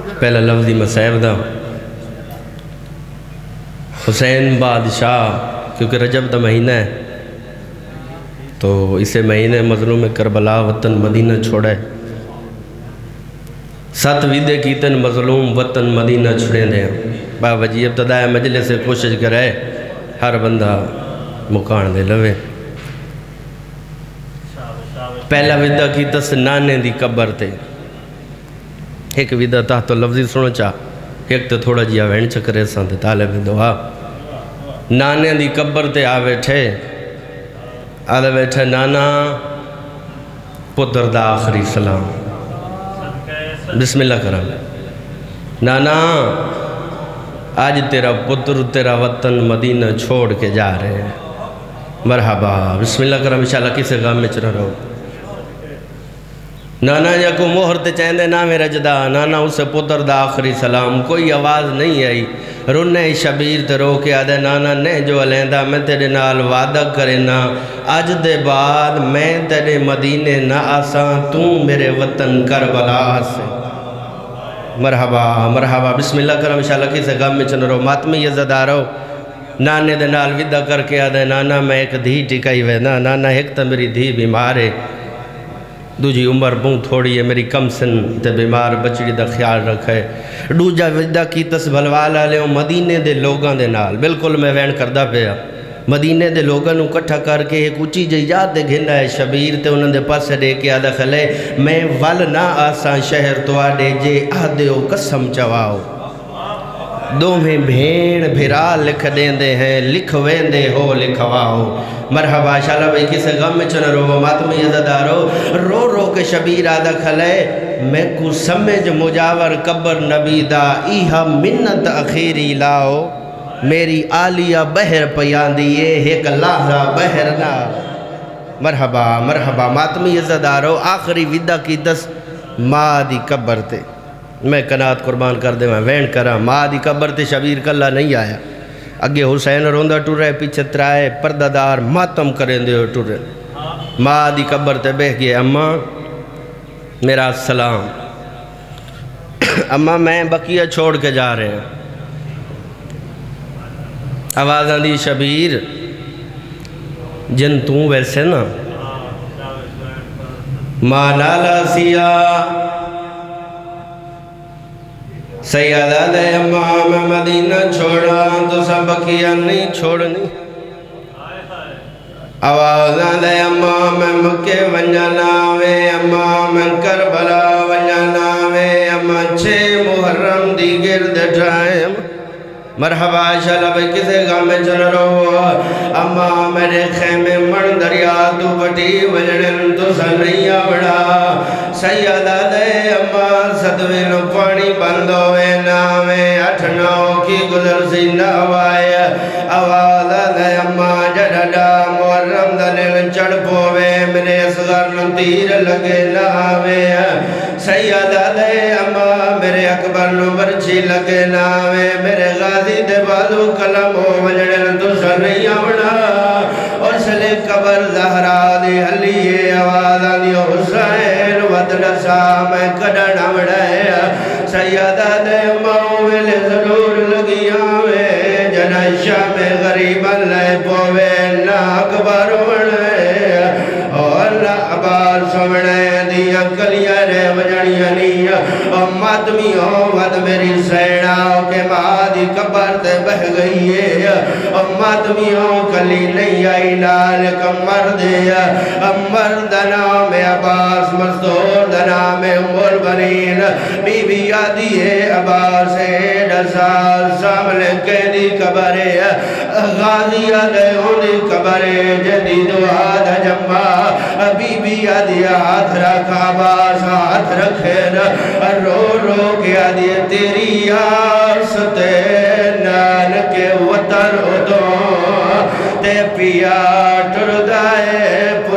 پہلا لفظی مسائب دا حسین بادشاہ، کیونکہ رجب دا مہینہ ہے تو اسے مہینے مظلوم کربلا وطن مدینہ چھوڑے، 7 ویدے کیتن مظلوم وطن مدینہ چھوڑے دیں۔ بابا جی ابتدائی مجلس سے کوشش کرے ہر بندہ مکان دے لوے۔ پہلا ویدہ کیتس نانے دی قبر تے، ایک ویدہ تحت لفظی سنو چاہ، ایک تو تھوڑا جیا وین چکرے سان تے طالب دعا۔ نانے دی قبر تے آوے تھے، آدھے بیٹھے نانا پتر دا آخری سلام، بسم اللہ کرم۔ نانا آج تیرا پتر تیرا وطن مدینہ چھوڑ کے جا رہے ہیں، مرحبا بسم اللہ کرم، انشاءاللہ کسے غام میں چنہ رہو۔ نانا یا کو مہر تے چاہندے نا میرا جدا، نانا اسے پتر دا آخری سلام، کوئی آواز نہیں آئی، رونے شبیر تے رو کے آدھے نانا نے جو علیندہ میں تیرے نال وعدہ کرے نا، آج دے بعد میں تیرے مدینے نہ آساں، تو میرے وطن کربلا سے۔ مرحبا مرحبا بسم اللہ کرم، انشاءاللہ کسے غم میں چنہ رہو۔ ماتمی عزدار ہو، نانے دے نال وعدہ کر کے آدھے نانا میں ایک دھی ٹکائی وے نا، نانا ایک تا میری دھی بیمار ہے، دوجی عمر بہت تھوڑی ہے، میری کم سن تے بیمار بچڑی دا خیال رکھے۔ دوجا وعدہ کی تسبھلوالا لے مدینے دے لوگاں دے نال، بالکل میں وین کردہ پیا، مدینے دے لوگاں نو کٹھا کر کے ایک اچھی جیجات دے گھنڈا ہے شبیر تے انہوں دے پاس دے کے آدھا خلے میں ول نہ آساں شہر تو آڈے جے آدھے ہو قسم چواؤ، دو میں بھین بھرا لکھ دیندے ہیں، لکھ ویندے ہو لکھواؤ۔ مرحبا انشاءاللہ بھئی کسے غم میں چنہ رو، ماتمی عزدارو، رو رو کے شبیر آدھا کھلے میں کو سمجھ مجاور قبر نبی دا، ایہا منت اخیری لاؤ، میری آلیہ بہر پیان دیئے ایک لحظہ بہر نہ۔ مرحبا مرحبا ماتمی عزدارو، آخری وعدہ کی دس ماں دی قبر تے، میں کنات قربان کر دے میں وین کرا، ماں دی قبر تے شبیر کلہ نہیں آیا، اگے حسین روندہ ٹورے پیچھے ترائے پردہ دار ماتم کریں دے ٹورے، ماں دی قبر تے بہ گئے، اماں میرا سلام، اماں میں بقیہ چھوڑ کے جا رہے ہیں۔ آوازاں دی شبیر جن توں ویسے نا ماں نالا سیا سیدہ دے اماں میں مدینہ چھوڑا تو سب بقیہ نہیں چھوڑنی، آوازاں دے اماں میں مکے ونجانا وے، اماں میں کربلا ونجانا وے، اماں 6 محرم دی گرد ٹھائیں۔ مرحبا انشاءاللہ بھئی کسے غم میں چنہ رو، اماں میرے خیمے من دریا تو بٹی وجڑن تو سنیا بڑا، سیدہ دے اماں صدوے نو پانی بند ہوئے ناوے، 8-9 کی گزر سی نوائے، آوازہ دے اماں جڑا محرم دلیل چڑھ پوے، میرے اصغر نو تیر لگے ناوے، سیدہ دے اماں میرے اکبر نو برچی لگے ناوے، میرے غازی دے بازو کلم ہو وجڑن تو سنیا بڑا، اور سلے قبر زہرا دی حلیے، آوازہ دی حسین ودرسا میں کڑنا بڑھائے، سیدہ دے اماں ویلے ضرور لگیاں وے، جنائشہ میں غریب اللہ پوے نہ اکبر بڑھائے، اور نہ عبار سمڑے دیا کلیہ رے وجڑیاں نیا، اور ماتمیوں ود میری سیناؤ کے ماں دی قبر تے بہ گئی ہے، اور ماتمیوں کلی نہیں آئی نال کمر دیا، مرد نام عباس مستور نام ام البنین، بی بی یادی ہے عباس 1.5 سال سامنے قیدی قبر ہے، غازی علیہ دی قبر ہے، جدید وعد جمعہ، بی بی یادی ہاتھ رکھا عباس ہاتھ رکھے رو رو کے آدھی تیری آستے نان کے وطن ادوں تے پیا ٹردائے